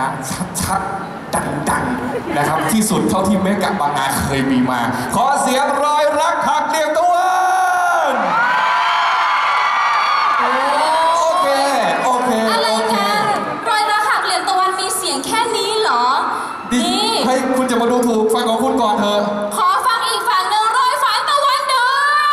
ชัดๆดังๆนะครับที่สุดเท่าที่เมกะบางนาเคยมีมาขอเสียงรอยรักหักเหลี่ยมตะวันโอเคอะไรกันรอยรักหักเหลี่ยมตะวันมีเสียงแค่นี้เหรอนี่ให้คุณจะมาดูถูกฟังของคุณก่อนเถอะขอฟังอีกฝั่งหนึ่งรอยฝันตะวันเด้อ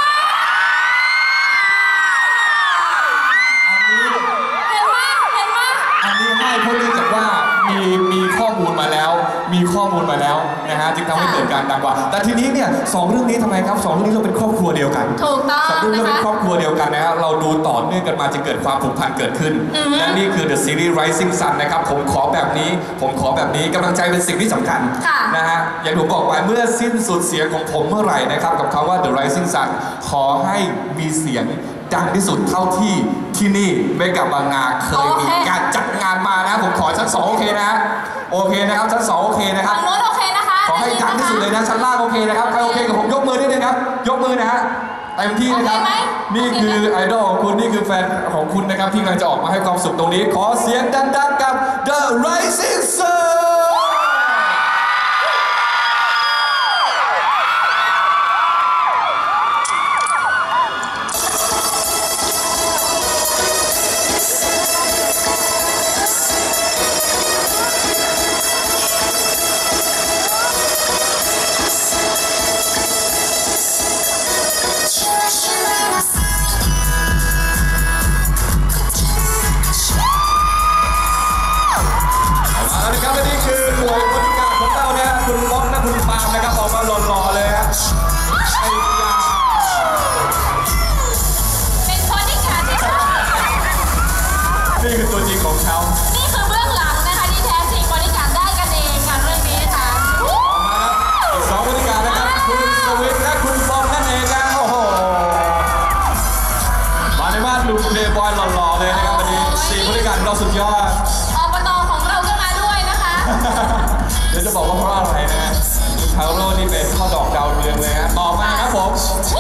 เห็นไหมอันนี้ให้เพราะเนื่องจากว่ามีข้อมูลมาแล้วนะฮะจึงทำให้เกิดการดังกว่าแต่ทีนี้เนี่ยสองเรื่องนี้ทำไมครับสองเรื่องนี้เราเป็นครอบครัวเดียวกันถูกต้องสองเรื่องเป็นครอบครัวเดียวกันนะฮะเราดูต่อเนื่องกันมาจึงเกิดความผูกพันเกิดขึ้นและนี่คือ The Series Rising Sun นะครับผมขอแบบนี้กำลังใจเป็นสิ่งที่สำคัญนะฮะอย่างผมบอกไว้เมื่อสิ้นสุดเสียงของผมเมื่อไหร่นะครับกับคำว่า The Rising Sun ขอให้มีเสียงดังที่สุดเท่าที่นี่เมกะบางนาเคยมีการจัดงานมานะผมขอชั้น2โอเคนะโอเคนะครับชั้น2โอเคนะครับฝั่งโน้นโอเคนะคะขอให้ดังที่สุดเลยนะชั้นล่างโอเคนะครับใครโอเคกับผมยกมือนิดนึงครับยกมือนะฮะเต็มที่นะครับนี่คือไอดอลของคุณนี่คือแฟนของคุณนะครับที่กำลังจะออกมาให้ความสุขตรงนี้ขอเสียงดังๆกับ The Rising Sunนี่คือตัวจริงของเขานี่คือเบื้องหลังนะคะที่แท้จริงบริการได้กันเองค่ะเรื่องนี้ค่ะมาครับอีก2บริการนะครับคุณสวิทและคุณบอมนั่นเองนะโอ้โหมาในบ้านลุงเพลย์บอยหล่อๆเลยนะครับวันนี้4บริการเราสุดยอดอบต.ของเราก็มาด้วยนะคะเดี๋ยวจะบอกว่าเพราะอะไรนะคุณทาโร่นี่เป็นข้อดอกดาวเรืองเลยฮะต่อมาครับผม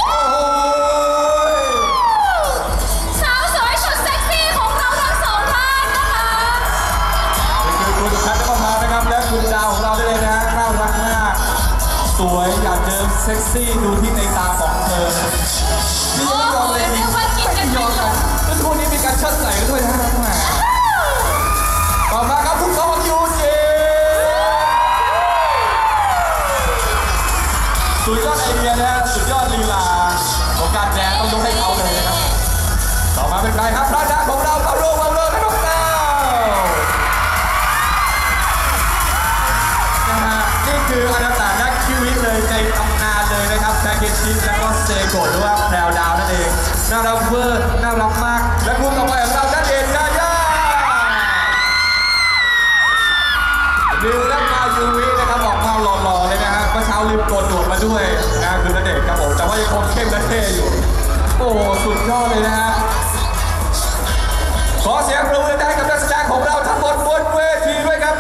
คุณดาวของเราได้เลยนะน่ารักมากสวยอยากเจอเซ็กซี่ดูที่ในตาของเธอนี่ไม่ยอมเลยไม่ยอมกันแล้วทุกนี้มีการเชิดใส่กันด้วยนะแหมต่อมาครับคุณเขายูจีสุดยอดไอเดียนะสุดยอดลีลาของการแดนต้องยกให้เขาเลยนะครับต่อมาเป็นใครครับพระดาของเราเขาโลกและน้องดาวนี่คืออนาตานักชีวิตเลยในตำนานเลยนะครับแซคเกชิแล้วก็เซโกะหรือว่าแพรวดาวนั่นเองน่ารักเวอร์น่ารักมากและคู่ต่อไปของเรานั่นเองยาย่าดิวและมายูวินะครับออกมาหล่อๆเลยนะฮะเมื่อเช้าลืมโกนหนวดมาด้วยนะคือนั่นเองครับผมแต่ว่ายังคงเข้มและเท่อยู่โอ้สุดยอดเลยนะฮะขอเสียงปรบมือได้กับนักแสดงของเราทั้งหมดบนเวทีด้วยครับ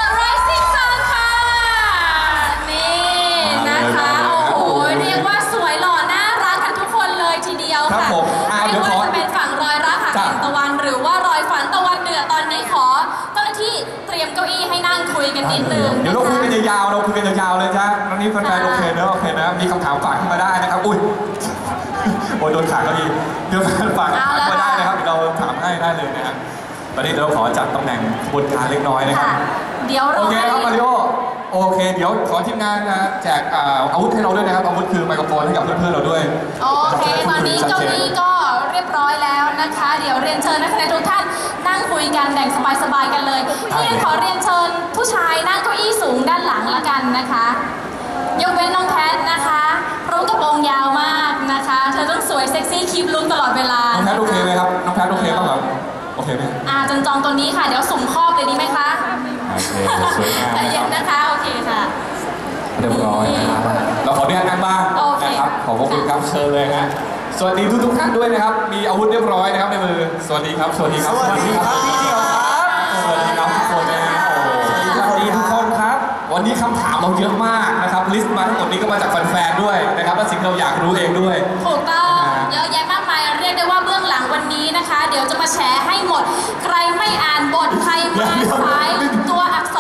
เรียกว่าสวยหล่อน่ารักกันทุกคนเลยทีเดียวค่ะไม่ว่าจะเป็นฝั่งรอยรักหักเหลี่ยมตะวันหรือว่ารอยฝันตะวันเดือดตอนนี้ขอเจ้าหน้าที่เตรียมเก้าอี้ให้นั่งคุยกันนิดนึงเดี๋ยวเราคุยกันยาวเลยจ้ะวันนี้แฟนๆโอเคนะมีคำถามฝากขึ้นมาได้นะครับอุ้ยโอ้ยโดนขาเก้าอี้เดี๋ยวฝากมาได้นะครับเราถามให้ได้เลยนะครับตอนนี้เราขอจัดตำแหน่งบนการเล็กน้อยนะครับเดี๋ยวโอเคครับมาริโอโอเคเดี๋ยวขอทีมงานนะแจกอาวุธให้เราด้วยนะครับอาวุธคือไมโครโฟนให้กับเพื่อนๆเราด้วยโอเคตอนนี้เก้าอี้ก็เรียบร้อยแล้วนะคะเดี๋ยวเรียนเชิญนักแสดงทุกท่านนั่งคุยกันแบ่งสบายๆกันเลยที่ขอเรียนเชิญผู้ชายนั่งเก้าอี้สูงด้านหลังละกันนะคะยกเว้นน้องแพทนะคะเพราะกระโปรงยาวมากนะคะเธอต้องสวยเซ็กซี่คีปลุคตลอดเวลาน้องแพทโอเคไหมครับน้องแพทโอเคป่ะครับโอเคไหมจันจองตัวนี้ค่ะเดี๋ยวสุ่มครอบเลยดีไหมคะโอเคสวยงามใจเย็นนะคะโอเคค่ะเรียบร้อยนะครับเราขออนุญาตนั่งบ้างนะครับขอบคุณครับเชิญเลยนะสวัสดีทุกท่านด้วยนะครับมีอาวุธเรียบร้อยนะครับในมือสวัสดีครับพี่เดียวครับสวัสดีครับทุกคนนะสวัสดีทุกคนครับวันนี้คำถามเราเยอะมากนะครับลิสต์มาทั้งหมดนี้ก็มาจากแฟนๆด้วยนะครับและสิ่งเราอยากรู้เองด้วยถูกต้องเยอะแยะมากมายเรียกได้ว่าเบื้องหลังวันนี้นะคะเดี๋ยวจะมาแชร์ให้หมดใครไม่อ่านบทใครมาสายตัวอักษ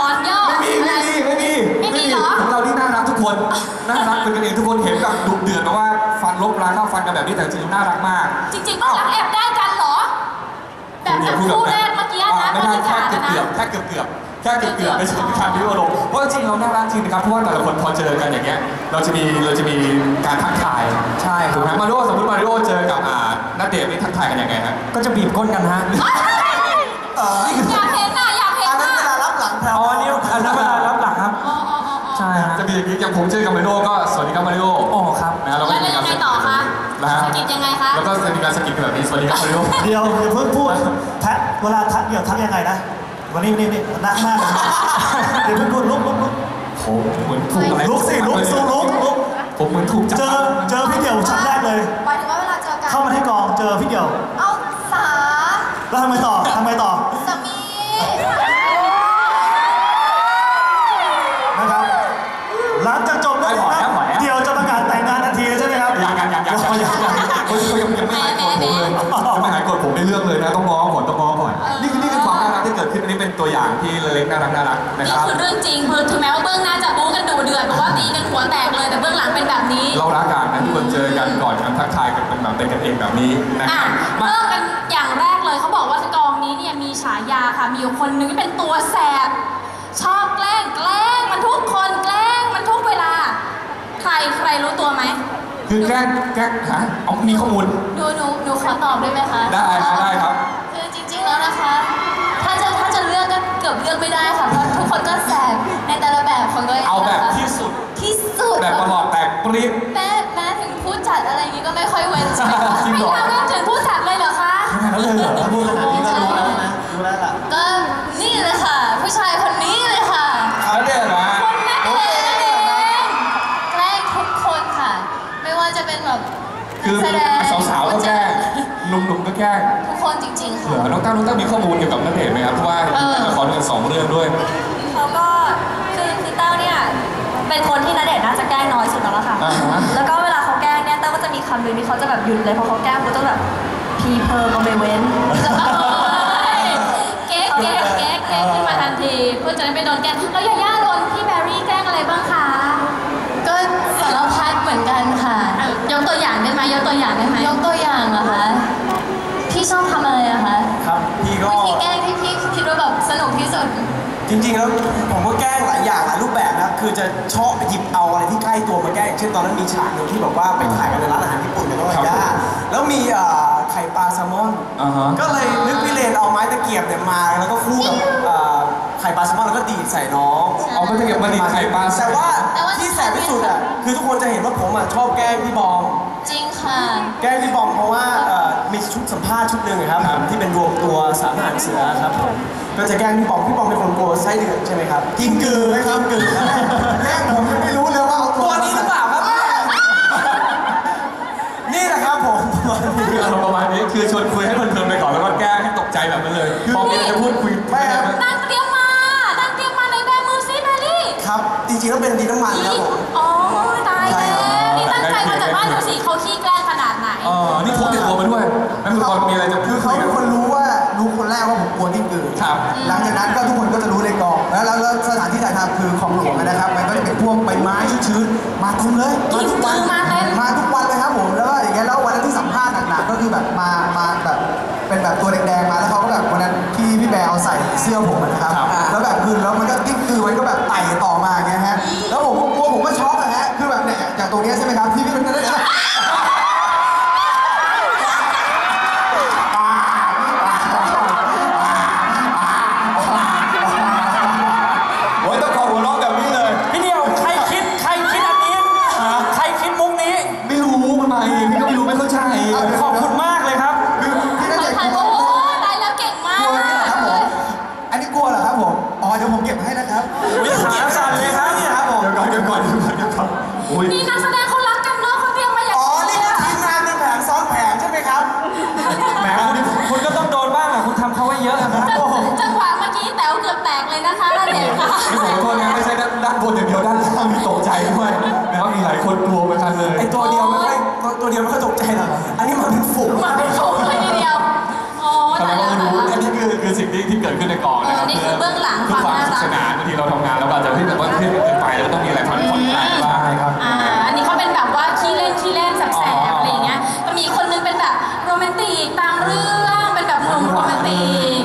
นี้แต่จริงๆน่ารักมากจริงๆก็รักแอบได้กันเหรอแบบคู่แรกเมื่อกี้นะไม่ได้แค่เกือบไม่ใช่การพิวอารมณ์เพราะจริงเราน่ารักจริงนะครับเพราะว่าแต่ละคนพอเจอกันอย่างเงี้ยเราจะมีการทักทายใช่ถูกไหมมาริโอสมมติมาริโอเจอกับณเดชน์นี่ทักทายกันยังไงฮะก็จะบีบก้นกันฮะอยากเห็นน่ะอยากเห็นน่ะเวลารับหลังแถวนี่อันนั้นเวลารับหลังครับใช่ฮะจะมีอย่างนี้อย่างผมเจอกับมาริโอก็สวัสดีครับมาริโอครับนะแล้วยังไงต่อคะสกิดยังไงคะแล้วก็จะมีการสกิดแบบนี้สวัสดีครับมาริโอเดี๋ยวเพิ่งพูดทักเวลาทักเดี๋ยวทักยังไงนะวันนี้หน้าเดี๋ยวเพิ่งพูดลุกผมเหมือนถูกอะไรลุกสู้ลุกผมเหมือนถูกจับเจอพี่เดี่ยวชั้นแรกเลยหมายถึงว่าเวลาเจอกันเข้ามาที่กองเจอพี่เดี่ยวเอาสาแล้วทำไมต่อสามีนะครับหลังจากจบแล้วเดี่ยวจะประกาศแต่งงานทันทีใช่ไหมครับยังเขายังไม่หายโกรธผมเลยไม่หายโกรธผมในเรื่องเลยนะต้องง้อก่อนนี่คือความน่ารักที่เกิดขึ้นอันนี้เป็นตัวอย่างที่เล็กๆน่ารักนะครับนี่คือเรื่องจริงคือถึงแม้ว่าเบื้องหน้าจะบู๊กันดุเดือดเพราะว่าตีกันหัวแตกเลยแต่เบื้องหลังเป็นแบบนี้เรารักกันนะทุกคนเจอกันก่อนกันทักทายกันเป็นกันเองแบบนี้นะครับเริ่มกันอย่างแรกเลยเขาบอกว่ากองนี้เนี่ยมีฉายาค่ะมีอยู่คนนึงที่เป็นตัวแสบชอบแกล้งมันทุกคนแกล้งมันทุกเวลาใครรู้ตัวไหมคือแกล้งฮะเอามีข้อมูลหนูขอตอบได้ไหมคะได้ครับคือจริงๆแล้วนะคะถ้าจะเลือกก็เกือบเลือกไม่ได้ค่ะเพราะทุกคนก็แสบในแต่ละแบบคนก็เอาแบบที่สุดแบบประหลอดแตกปริ๊บแม้ถึงผู้จัดอะไรอย่างนี้ก็ไม่ค่อยเว้นใช่ไหมคะไม่ทำแม้ถึงผู้จัดเลยเหรอคะเขาเลยเหรอพูดขนาดนี้ก็รู้แล้วนะรู้แล้วล่ะก็นี่เลยค่ะผู้ชายคนนี้เลยค่ะเขาเด่นนะคนนั่นเองแกล้งทุกคนค่ะไม่ว่าจะเป็นแบบคือสาวๆก็แกล้งหนุ่มๆก็แกล้งทุกคนจริงๆค่ะน้องตั้งมีข้อมูลเกี่ยวกับณเดชน์ไหมครับเพราะว่าละครเรื่อง2 เรื่องด้วยเขาก็คือเต้าเนี่ยเป็นคนที่ณเดชน์น่าจะแกล้งน้อยสุดแล้วค่ะแล้วก็เวลาเขาแกล้งเนี่ยเต้าก็จะมีคำหนึ่งที่เขาจะแบบหยุดเลยเพราะเขาแกล้งเขาจะแบบพีเพอร์ก็ไม่เว้นเก๊กขึ้นมาทันทีเพื่อจะได้ไม่โดนแกล้งแล้วย่าโดนพี่แบรี่แกล้งอะไรบ้างคะก็สารพัดเหมือนกันค่ะยกตัวอย่างได้ไหมยกตัวอย่างเหรอคะพี่ชอบทำอะไรอะคะครับพี่ก็วิธีแกล้งที่พี่คิดว่าแบบสนุกที่สุดจริงๆแล้วผมก็แกล้งหลายอย่างหลายรูปแบบนะคือจะชอบหยิบเอาอะไรที่ใกล้ตัวมาแกล้งเช่นตอนนั้นมีฉากหนึ่งที่บอกว่าไปถ่ายกันในร้านอาหารญี่ปุ่นกับน้องยาย่าแล้วมีไข่ปลาแซลมอนก็เลยนึกพิเรนเอาไม้ตะเกียบเนี่ยมาแล้วก็คู่กับไข่ปลาแซลมอนแล้วก็ดีดใส่น้องเอาไม้ตะเกียบมาดีดไข่ปลาแต่ว่าที่แสบที่สุดอ่ะคือทุกคนจะเห็นว่าผมชอบแกล้งพี่บอมจริงค่ะแกล้งพี่บอมเพราะว่ามีชุดสัมภาษณ์ชุดหนึ่งครับที่เป็นรวมตัวสามทหารเสือครับก็จะแกล้งพี่บอมเป็นคนกลัวไส้เดือนใช่ไหมครับกินกือไหมครับกือแกล้งผมยังไม่รู้เลยว่าตัวนี้หรือเปล่าครับนี่แหละครับผมประมาณนี้คือชวนคุยให้เพลินๆไปก่อนแล้วก็แกล้งให้ตกใจแบบนั้นเลยพอมีอะไรจะพูดคุยไม่ครับตั้งเตรียมมาในแบมือซิแบรี่ครับจริงๆแล้วเป็นดีน้ำมันครับผมอ๋อตายแล้วนี่ตั้งใจมาจากบ้านดูสิเขาขี้แกล้งขนาดไหนนี่พกติดตัวมาด้วยนั่นคือคนมีอะไรจะคือเขาเป็นคนรู้คนแรกว่าผมกลัวกิ้งกือหลังจากนั้นก็ทุกคนก็จะรู้ในกองแล้วสถานที่ถ่ายทำคือของหลวงนะครับมันก็จะเป็นพวกใบไม้ชื้นๆมาเต็มเลยมาทุกวันเลยครับผมแล้วก็อย่างเงี้ยแล้ววันนั้นที่สัมภาษณ์หนักๆก็คือแบบมาแบบเป็นแบบตัวแดงๆมาแล้วเขาก็แบบวันนั้นที่พี่แบร์เอาใส่เสื้อผมนะครับแล้วแบบคือแล้วมันก็กิ้งกือมันก็แบบไต่ต่อมาอย่างเงี้ยฮะแล้วผมก็กลัวผมก็ช็อกนะฮะคือแบบเนี่ยจากตรงนี้ใช่ไหมครับที่พี่เป็นนั่นแหละขอบคุณมากเลยครับคือพี่ณเดชน์โอ้ตายแล้วเก่งมากอันนี้กลัวเหรอครับผมเดี๋ยวผมเก็บให้นะครับไม่ขาสั่นเลยครับเนี่ยครับผมเดี๋ยวก่อนนี่นักแสดงเขารักกันเนาะเขาเตรียมมาอย่างนี่ทีมงานเป็นแผนซ้อนแผนใช่ไหมครับแหมคุณก็ต้องโดนบ้างแหละคุณทำเขาไว้เยอะนะครับจังหวะเมื่อกี้แต๋วเกือบแตกเลยนะคะณเดชน์ค่ะขอโทษนะไม่ใช่ด้านบนอย่างเดียวด้านล่างมีตกใจด้วยนะครับมีหลายคนกลัวเหมือนกันเลยไอ้ตัวเดียวไม่ค่อยตกใจหรอกอันนี้มันเป็นฝูงเลยทีเดียวทำไมก็ไม่รู้อันนี้คือสิ่งที่เกิดขึ้นในกองนะครับนี่คือเบื้องหลังความน่ารักสนานบางทีเราทำงานแล้วก็อาจจะที่แบบว่าเครียดเกินไปแล้วต้องมีอะไรผ่อนคลายบ้างครับอันนี้เขาเป็นแบบว่าขี้เล่นแสบๆอะไรอย่างเงี้ยก็มีกบางเรื่องเป็นแบบหนุ่มโรแมนติก